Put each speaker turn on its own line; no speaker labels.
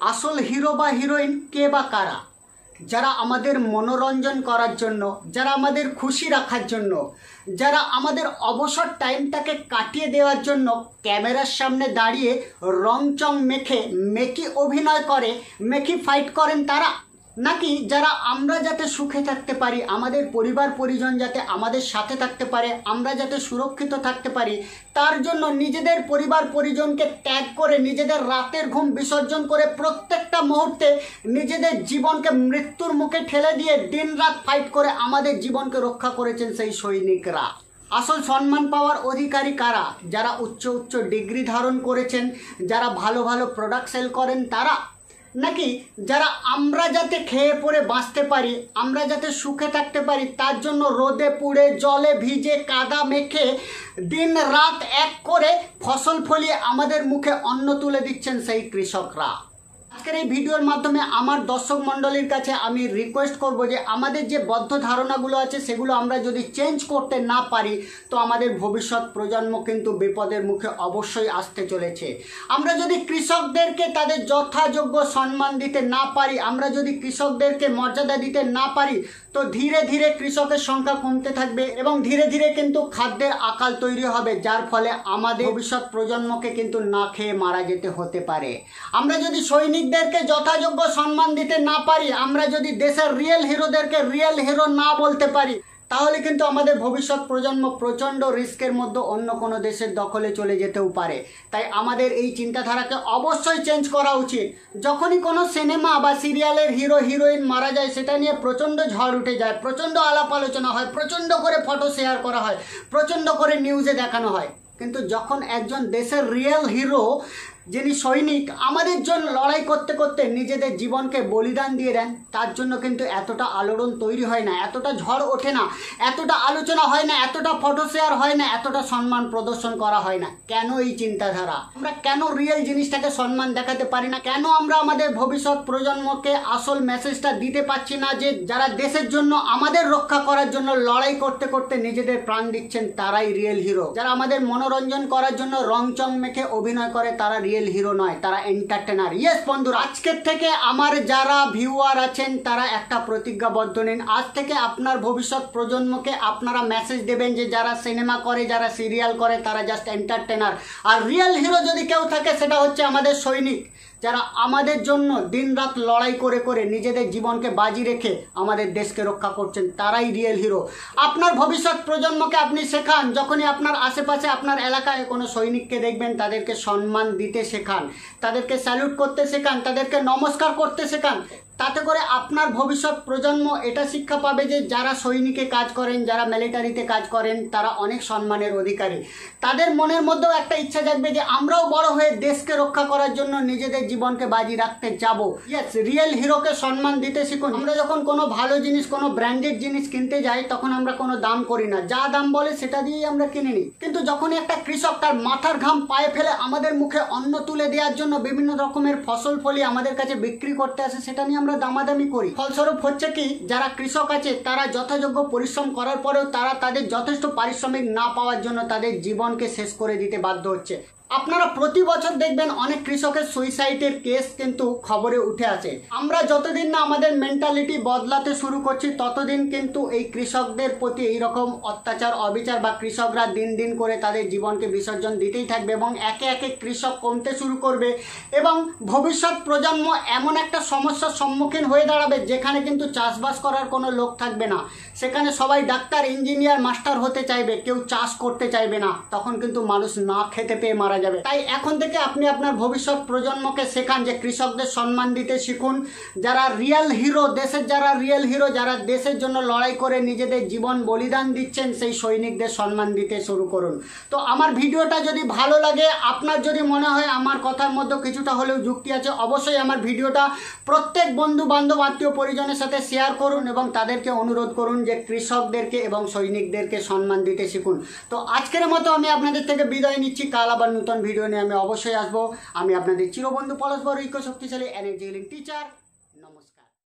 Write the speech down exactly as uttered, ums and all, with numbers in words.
আসল হিরো বা হিরোইন কে বা কারা? যারা আমাদের মনোরঞ্জন করার জন্য, যারা আমাদের খুশি রাখার জন্য, যারা আমাদের অবসর টাইমটাকে কাটিয়ে দেওয়ার জন্য ক্যামেরার সামনে দাঁড়িয়ে রংচং মেখে মেকি অভিনয় করে, মেকি ফাইট করেন তারা? নাকি যারা আমরা যাতে সুখে থাকতে পারি, আমাদের পরিবার পরিজন যাতে আমাদের সাথে থাকতে পারে, আমরা যাতে সুরক্ষিত থাকতে পারি, তার জন্য নিজেদের পরিবার পরিজনকে ত্যাগ করে, নিজেদের রাতের ঘুম বিসর্জন করে, প্রত্যেকটা মুহূর্তে নিজেদের জীবনকে মৃত্যুর মুখে ঠেলে দিয়ে দিন রাত ফাইট করে আমাদের জীবনকে রক্ষা করেছেন সেই সৈনিকরা। আসল সম্মান পাওয়ার অধিকারী কারা? যারা উচ্চ উচ্চ ডিগ্রি ধারণ করেছেন, যারা ভালো ভালো প্রোডাক্ট সেল করেন তারা? নাকি যারা আমরা যাতে খেয়ে পরে বাঁচতে পারি, আমরা যাতে সুখে থাকতে পারি তার জন্য রোদে পুড়ে জলে ভিজে কাদা মেখে দিন রাত এক করে ফসল ফলিয়ে আমাদের মুখে অন্ন তুলে দিচ্ছেন সেই কৃষকরা? আজকের এই ভিডিওর মাধ্যমে আমার দর্শক মণ্ডলীর কাছে আমি রিকোয়েস্ট করব যে আমাদের যে বদ্ধ ধারণাগুলো আছে সেগুলো আমরা যদি চেঞ্জ করতে না পারি তো আমাদের ভবিষ্যৎ প্রজন্ম কিন্তু বিপদের মুখে অবশ্যই আসতে চলেছে। আমরা যদি কৃষকদেরকে তাদের যথাযোগ্য সম্মান দিতে না পারি, আমরা যদি কৃষকদেরকে মর্যাদা দিতে না পারি তো ধীরে ধীরে কৃষকের সংখ্যা কমতে থাকবে এবং ধীরে ধীরে কিন্তু খাদ্যের আকাল তৈরি হবে, যার ফলে আমাদের ভবিষ্যৎ প্রজন্মকে কিন্তু না খেয়ে মারা যেতে হতে পারে। আমরা যদি সৈনিকদেরকে যথাযোগ্য সম্মান দিতে না পারি, আমরা যদি দেশের রিয়েল হিরোদেরকে রিয়েল হিরো না বলতে পারি, তাহলে কিন্তু আমাদের ভবিষ্যৎ প্রজন্ম প্রচণ্ড রিস্কের মধ্যে অন্য কোনো দেশের দখলে চলে যেতেও পারে। তাই আমাদের এই চিন্তাধারাকে অবশ্যই চেঞ্জ করা উচিত। যখনই কোনো সিনেমা বা সিরিয়ালের হিরো হিরোইন মারা যায় সেটা নিয়ে প্রচণ্ড ঝড় উঠে যায়, প্রচণ্ড আলাপ আলোচনা হয়, প্রচণ্ড করে ফটো শেয়ার করা হয়, প্রচণ্ড করে নিউজে দেখানো হয়। কিন্তু যখন একজন দেশের রিয়েল হিরো যিনি সৈনিক আমাদের জন্য লড়াই করতে করতে নিজেদের জীবনকে বলিদান দিয়ে দেন, তার জন্য কিন্তু এতটা আলোড়ন তৈরি হয় না, এতটা ঝড় ওঠে না, এতটা আলোচনা হয় না, এতটা ফটো শেয়ার হয় না, এতটা সম্মান প্রদর্শন করা হয় না। কেন এই চিন্তাধারা? আমরা কেন রিয়েল জিনিসটাকে সম্মান দেখাতে পারি না? কেন আমরা আমাদের ভবিষ্যৎ প্রজন্মকে আসল মেসেজটা দিতে পারছি না যে যারা দেশের জন্য আমাদের রক্ষা করার জন্য লড়াই করতে করতে নিজেদের প্রাণ দিচ্ছেন তারাই রিয়েল হিরো? যারা আমাদের মনোরঞ্জন করার জন্য রংচং মেখে অভিনয় করে তারা রিয়েল হিরো নয়, তারা এন্টারটেনার। ইয়েস বন্ধুরা, আজকের থেকে আমার যারা ভিউয়ার আছেন তারা একটা প্রতিজ্ঞাবদ্ধ নিন। আজ থেকে আপনার ভবিষ্যৎ প্রজন্মকে আপনারা মেসেজ দেবেন যে যারা সিনেমা করে, যারা সিরিয়াল করে তারা জাস্ট এন্টারটেনার, আর রিয়েল হিরো যদি কেউ থাকে সেটা হচ্ছে আমাদের সৈনিক, যারা আমাদের জন্য দিনরাত লড়াই করে করে নিজেদের জীবনকে বাজি রেখে আমাদের দেশকে রক্ষা করছেন, তারাই রিয়েল হিরো। আপনার ভবিষ্যৎ প্রজন্মকে আপনি শেখান, যখনই আপনার আশেপাশে আপনার এলাকায় কোনো সৈনিককে দেখবেন তাদেরকে সম্মান দিতে শেখান, তাদেরকে স্যালুট করতে শেখান, তাদেরকে নমস্কার করতে শেখান। তাতে করে আপনার ভবিষ্যৎ প্রজন্ম এটা শিক্ষা পাবে যে যারা সৈনিকে কাজ করেন, যারা মিলিটারিতে কাজ করেন তারা অনেক সম্মানের অধিকারী। তাদের মনের মধ্যেও একটা ইচ্ছা জাগবে যে আমরাও বড় হয়ে দেশকে রক্ষা করার জন্য নিজেদের জীবনকে বাজি রাখতে যাব। ইয়েস, রিয়েল হিরোকে সম্মান দিতে শিখুন। আমরা যখন কোনো ভালো জিনিস, কোনো ব্র্যান্ডেড জিনিস কিনতে যাই তখন আমরা কোনো দাম করি না, যা দাম বলে সেটা দিয়েই আমরা কিনে নিই। কিন্তু যখনই একটা কৃষক তার মাথার ঘাম পায়ে ফেলে আমাদের মুখে অন্ন তুলে দেওয়ার জন্য বিভিন্ন রকমের ফসল ফলি আমাদের কাছে বিক্রি করতে আসে, সেটা নিয়ে আমরা দামাদামি করি। ফলস্বরূপ হচ্ছে কি, যারা কৃষক আছে তারা যথাযোগ্য পরিশ্রম করার পরেও তারা তাদের যথেষ্ট পারিশ্রমিক না পাওয়ার জন্য তাদের জীবনকে শেষ করে দিতে বাধ্য হচ্ছে। আপনারা প্রতি বছর দেখবেন অনেক কৃষকের সুইসাইডের কেস কিন্তু খবরে উঠে আসে। আমরা যতদিন না আমাদের মেন্টালিটি বদলাতে শুরু করছি ততদিন কিন্তু এই কৃষকদের প্রতি এইরকম অত্যাচার অবিচার বা কৃষকরা দিন দিন করে তাদের জীবনকে বিসর্জন দিতেই থাকবে এবং একে একে কৃষক কমতে শুরু করবে এবং ভবিষ্যৎ প্রজন্ম এমন একটা সমস্যার সম্মুখীন হয়ে দাঁড়াবে যেখানে কিন্তু চাষবাস করার কোনো লোক থাকবে না। সেখানে সবাই ডাক্তার, ইঞ্জিনিয়ার, মাস্টার হতে চাইবে, কেউ চাষ করতে চাইবে না। তখন কিন্তু মানুষ না খেতে পেয়ে মারা যাবে। তাই এখন থেকে আপনি আপনার ভবিষ্যৎ প্রজন্মকে শেখান যে কৃষকদের সম্মান দিতে শিখুন। যারা রিয়েল হিরো, দেশের যারা রিয়েল হিরো, যারা দেশের জন্য লড়াই করে নিজেদের জীবন বলিদান দিচ্ছেন সেই সৈনিকদের সম্মান দিতে শুরু করুন। তো আমার ভিডিওটা যদি ভালো লাগে, আপনার যদি মনে হয় আমার কথার মধ্যে কিছুটা হলেও যুক্তি আছে, অবশ্যই আমার ভিডিওটা প্রত্যেক বন্ধু বান্ধব আত্মীয় পরিজনের সাথে শেয়ার করুন এবং তাদেরকে অনুরোধ করুন যে কৃষকদেরকে এবং সৈনিকদেরকে সম্মান দিতে শিখুন। তো আজকের মতো আমি আপনাদের থেকে বিদায় নিচ্ছি। কাল আবার নতুন ভিডিও নিয়ে আমি অবশ্যই আসবো। আমি আপনাদের চিরবন্ধু পলাশ বড়, ইকো শক্তিশালী এনার্জি হিলিং টিচার।